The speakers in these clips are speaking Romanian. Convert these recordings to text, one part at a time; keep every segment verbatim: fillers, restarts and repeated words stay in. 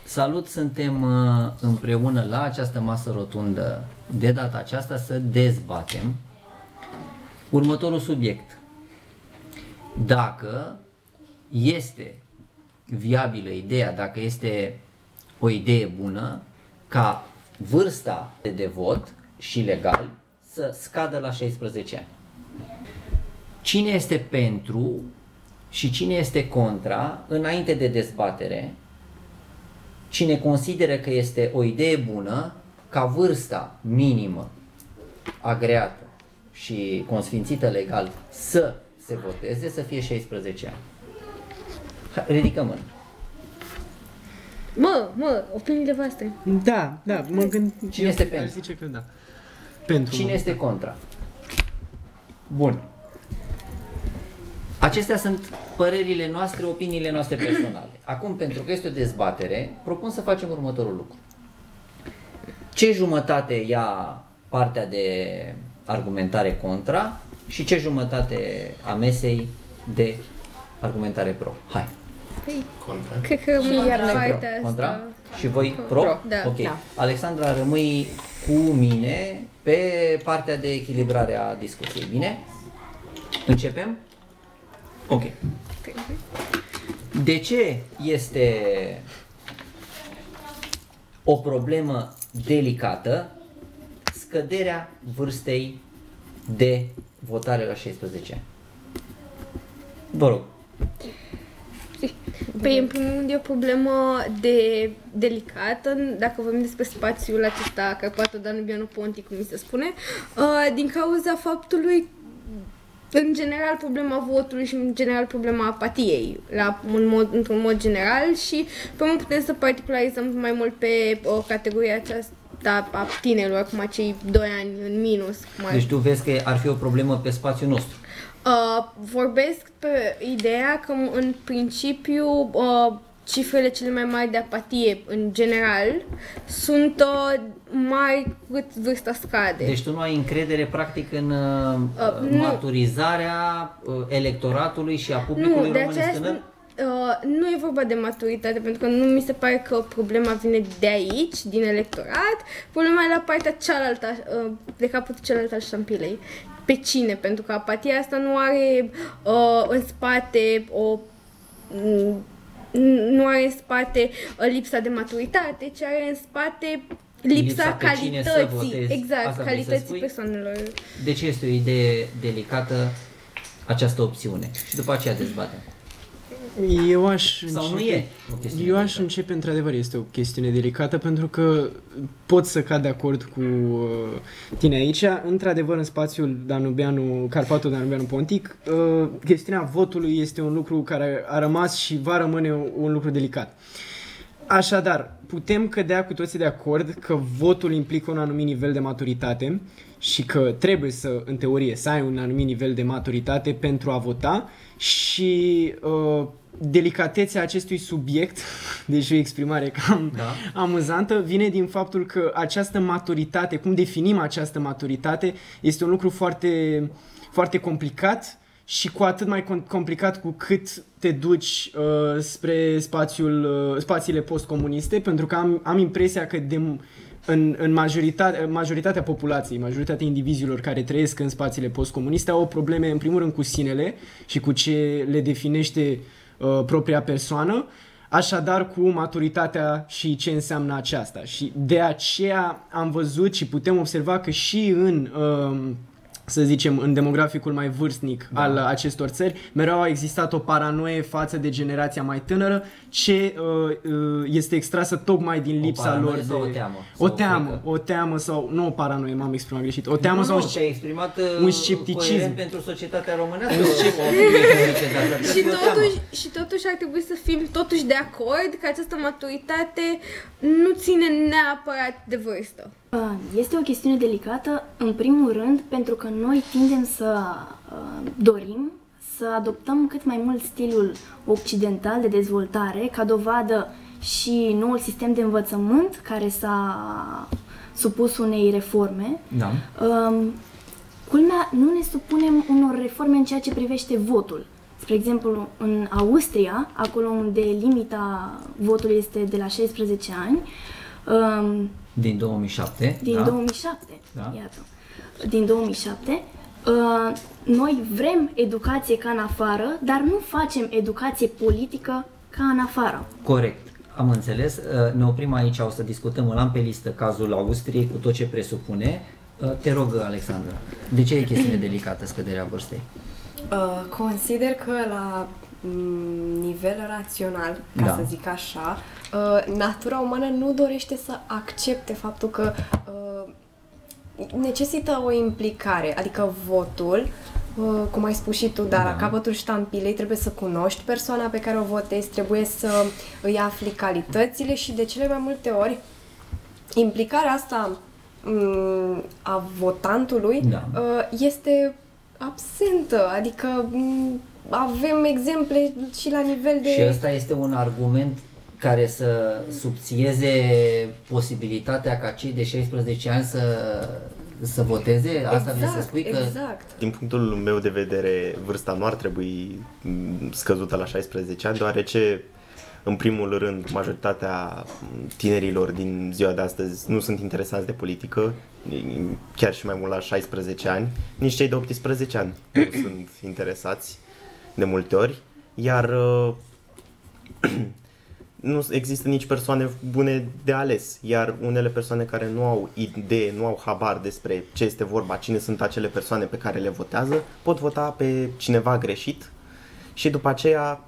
Salut, suntem împreună la această masă rotundă de data aceasta să dezbatem următorul subiect. Dacă este viabilă ideea, dacă este o idee bună ca vârsta de vot și legal să scadă la șaisprezece ani. Cine este pentru și cine este contra înainte de dezbatere? Cine consideră că este o idee bună ca vârsta minimă agreată și consfințită legal să se voteze să fie șaisprezece ani? Ridică mâna. Mă, mă, opiniile voastre. Da, da, mă gând... Cine este pentru? Zice că da. Pentru. Cine este contra? Bun. Acestea sunt părerile noastre, opiniile noastre personale. Acum, pentru că este o dezbatere, propun să facem următorul lucru. Ce jumătate ia partea de argumentare contra și ce jumătate a mesei de argumentare pro? Hai. Păi, Contra. cred că rămâi iar Pro. partea Contra? asta. Și voi pro? Pro, da. Ok. Da. Alexandra, rămâi cu mine pe partea de echilibrare a discuției. Bine? Începem? Ok. De ce este o problemă delicată scăderea vârstei de votare la șaisprezece ani? Vă rog. Păi, în primul rând, e o problemă de delicată, dacă vorbim despre spațiul acesta Carpato-Danubiano-Pontic, cum mi se spune, uh, din cauza faptului, în general, problema votului și, în general, problema apatiei, la un mod, într-un mod general și, pe urmă, putem să particularizăm mai mult pe o categorie aceasta a tinerilor, acum acei doi ani în minus. Deci tu vezi că ar fi o problemă pe spațiul nostru. Uh, vorbesc pe ideea că, în principiu, uh, cifrele cele mai mari de apatie, în general, sunt uh, mai cât vârsta scade. Deci tu nu ai încredere, practic, în uh, Uh, maturizarea uh, electoratului și a publicului Nu, de românesc aceea, tânăr? uh, nu e vorba de maturitate, pentru că nu mi se pare că problema vine de aici, din electorat, problema e la partea cealaltă, uh, de capătul celălalt al șampilei. Pe cine? Pentru că apatia asta nu are uh, în spate o... Mm, nu are în spate uh, lipsa de maturitate, ci are în spate lipsa, Lipsa pe cine să calității, votezi. exact, Asta vrei să calității spui? persoanelor. De ce este o idee delicată această opțiune? Și după aceea dezbatem. Eu aș Sau începe, nu e o chestiune Eu aș delicată? începe, într-adevăr, este o chestiune delicată, pentru că pot să cad de acord cu uh, tine aici. Într-adevăr, în spațiul Danubianu, Carpato-Danubiano-Pontic, uh, chestiunea votului este un lucru care a rămas și va rămâne un lucru delicat. Așadar, putem cădea cu toții de acord că votul implică un anumit nivel de maturitate și că trebuie să, în teorie, să ai un anumit nivel de maturitate pentru a vota și uh, delicatețea acestui subiect, deci o exprimare cam Da. amuzantă, vine din faptul că această maturitate, cum definim această maturitate, este un lucru foarte, foarte complicat și cu atât mai com- complicat cu cât te duci uh, spre spațiul, uh, spațiile postcomuniste, pentru că am, am impresia că de, în, în majoritatea, majoritatea populației, majoritatea indivizilor care trăiesc în spațiile postcomuniste au probleme, în primul rând, cu sinele și cu ce le definește uh, propria persoană, așadar cu maturitatea și ce înseamnă aceasta. Și de aceea am văzut și putem observa că și în... Uh, să zicem, în demograficul mai vârstnic da. al acestor țări, mereu a existat o paranoie față de generația mai tânără, ce uh, uh, este extrasă tocmai din lipsa o lor de... sau o teamă? O Sau teamă, frică? o teamă sau... Nu o paranoie, m-am exprimat greșit. O teamă nu, sau... Nu, te-ai exprimat uh, un scepticism. coerent pentru societatea românească. Și totuși, și totuși ar trebui să fim totuși de acord că această maturitate nu ține neapărat de vârstă. Este o chestiune delicată, în primul rând, pentru că noi tindem să uh, dorim să adoptăm cât mai mult stilul occidental de dezvoltare, ca dovadă și noul sistem de învățământ care s-a supus unei reforme. Da. Uh, culmea, nu ne supunem unor reforme în ceea ce privește votul. Spre exemplu, în Austria, acolo unde limita votului este de la șaisprezece ani, um, din două mii șapte, din da? două mii șapte, Da. iată, din două mii șapte, uh, noi vrem educație ca în afară, dar nu facem educație politică ca în afară. Corect, am înțeles. Ne oprim aici, o să discutăm, îl am pe listă cazul Austriei cu tot ce presupune. Te rog, Alexandra, de ce e chestiune delicată scăderea vârstei? Uh, consider că la mm, nivel rațional, ca Da. să zic așa, uh, natura umană nu dorește să accepte faptul că uh, necesită o implicare, adică votul, uh, cum ai spus și tu, dar Da. la capătul ștampilei trebuie să cunoști persoana pe care o votezi, trebuie să îi afli calitățile și de cele mai multe ori implicarea asta mm, a votantului Da. uh, este absentă, adică m, avem exemple și la nivel de... Și ăsta este un argument care să subțieze posibilitatea ca cei de șaisprezece ani să, să voteze? Asta vrei să spui? Că exact. Din punctul meu de vedere, vârsta nu ar trebui m, scăzută la șaisprezece ani, deoarece, în primul rând, majoritatea tinerilor din ziua de astăzi nu sunt interesați de politică, chiar și mai mult la șaisprezece ani, nici cei de optsprezece ani nu sunt interesați de multe ori, iar uh, nu există nici persoane bune de ales, iar unele persoane care nu au idee, nu au habar despre ce este vorba, cine sunt acele persoane pe care le votează, pot vota pe cineva greșit și după aceea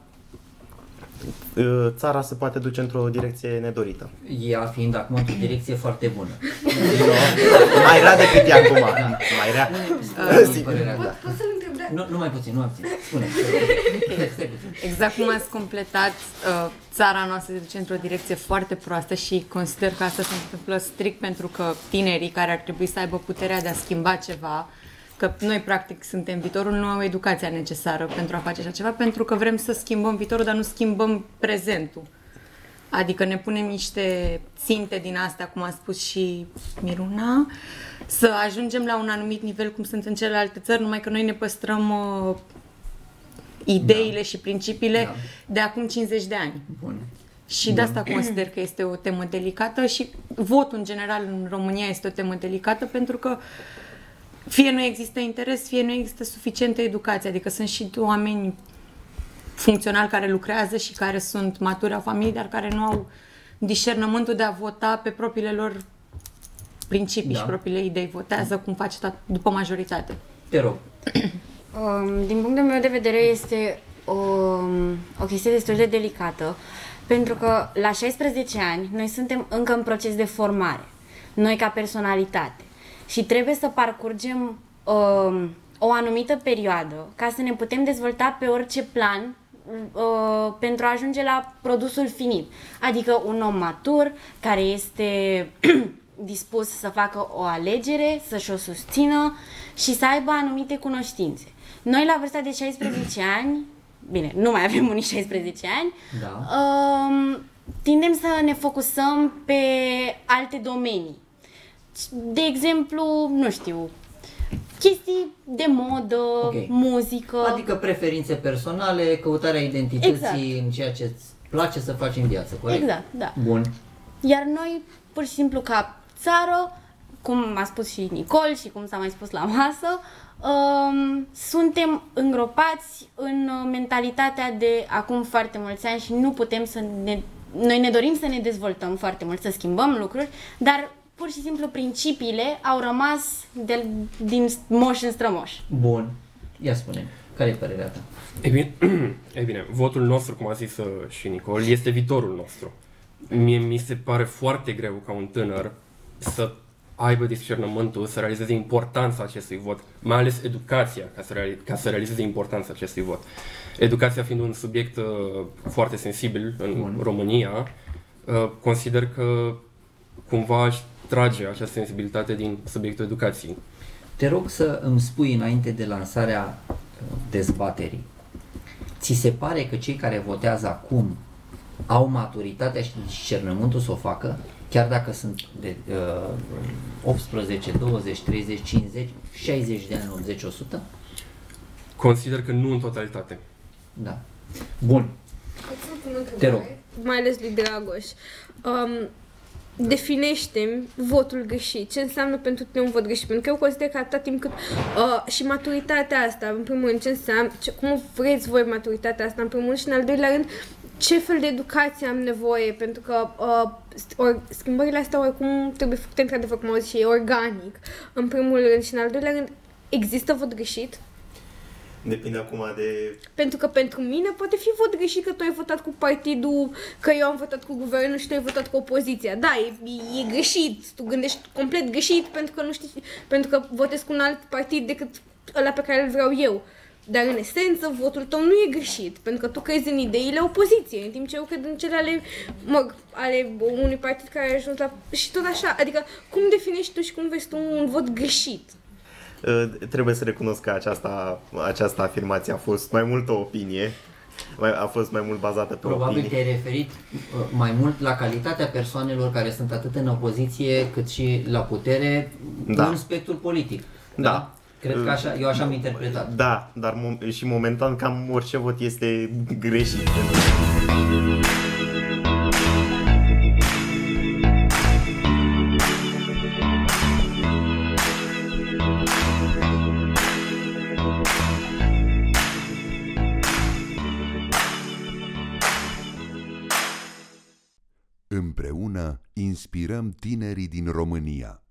țara se poate duce într-o direcție nedorită. ea fiind acum într-o direcție foarte bună. Mai rea decât e acum, mai rea. Sigur. Pot, pot să-l întreb, da? Nu, nu mai puțin, nu mai puțin. Spune. Stai, stai puțin. Exact cum ați completat, uh, țara noastră se duce într-o direcție foarte proastă și consider că asta se întâmplă strict pentru că tinerii care ar trebui să aibă puterea de a schimba ceva, că noi practic suntem viitorul, nu au educația necesară pentru a face așa ceva, pentru că vrem să schimbăm viitorul, dar nu schimbăm prezentul. Adică ne punem niște ținte din astea, cum a spus și Miruna, să ajungem la un anumit nivel cum sunt în celelalte țări, numai că noi ne păstrăm uh, ideile da. și principiile da. de acum cincizeci de ani. Bun. Și de asta consider că este o temă delicată și votul în general în România este o temă delicată pentru că fie nu există interes, fie nu există suficientă educație, adică sunt și oameni funcționali care lucrează și care sunt maturi, au familii, dar care nu au discernământul de a vota pe propriile lor principii da. și propriile idei. Votează cum face tot, după majoritate. Te rog. Um, din punctul meu de vedere este o, o chestie destul de delicată, pentru că la șaisprezece ani noi suntem încă în proces de formare, noi ca personalitate, și trebuie să parcurgem um, o anumită perioadă ca să ne putem dezvolta pe orice plan uh, pentru a ajunge la produsul finit, adică un om matur care este dispus să facă o alegere, să-și o susțină și să aibă anumite cunoștințe. Noi la vârsta de șaisprezece ani, bine, nu mai avem unii șaisprezece ani, Da. uh, tindem să ne focusăm pe alte domenii. De exemplu, nu știu, chestii de modă, Ok. muzică. Adică preferințe personale, căutarea identității Exact. în ceea ce îți place să faci în viață, corect? Exact, da. Bun. Iar noi, pur și simplu, ca țară, cum a spus și Nicol și cum s-a mai spus la masă, um, suntem îngropați în mentalitatea de acum foarte mulți ani și nu putem să ne... Noi ne dorim să ne dezvoltăm foarte mult, să schimbăm lucruri, dar pur și simplu principiile au rămas de, din moș în strămoș. Bun. Ia spune, care e părerea ta? Ei bine, ei bine, votul nostru, cum a zis uh, și Nicol, este viitorul nostru. Mie mi se pare foarte greu ca un tânăr să aibă discernământul, să realizeze importanța acestui vot, mai ales educația, ca să, reali- ca să realizeze importanța acestui vot. Educația fiind un subiect uh, foarte sensibil în Bun. România, uh, consider că cumva aș trage această sensibilitate din subiectul educației. Te rog să îmi spui înainte de lansarea uh, dezbaterii. Ți se pare că cei care votează acum au maturitatea și discernământul să o facă? Chiar dacă sunt de uh, optsprezece, douăzeci, treizeci, cincizeci, șaizeci de ani, optzeci, o sută? Consider că nu în totalitate. Da. Bun. Te rog. Mai ales lui Dragoș. Um, definește votul greșit. Ce înseamnă pentru tine un vot greșit? Pentru că eu consider că atâta timp cât uh, și maturitatea asta, în primul rând, ce înseamnă, ce, cum vreți voi maturitatea asta, în primul rând, și în al doilea rând, ce fel de educație am nevoie, pentru că uh, or, schimbările astea oricum trebuie făcute într-adevăr, cum au zis și ei, organic, în primul rând, și în al doilea rând, există vot greșit? Depinde acum de... Pentru că pentru mine poate fi vot greșit că tu ai votat cu partidul, că eu am votat cu guvernul și tu ai votat cu opoziția. Da, e, e greșit, tu gândești complet greșit pentru că nu știi, pentru că votezi cu un alt partid decât ăla pe care îl vreau eu. Dar în esență, votul tău nu e greșit, pentru că tu crezi în ideile opoziției, în timp ce eu cred în cele ale, mă, ale unui partid care a ajuns la... și tot așa. Adică, cum definești tu și cum vezi tu un vot greșit? Trebuie să recunosc că aceasta, această afirmație a fost mai mult o opinie, a fost mai mult bazată pe Probabil opinie. te-ai referit mai mult la calitatea persoanelor care sunt atât în opoziție cât și la putere, da, în spectrul politic. Da. Da? Cred că așa, eu așa am interpretat. Da, dar mo- și momentan cam orice vot este greșit. Împreună inspirăm tinerii din România.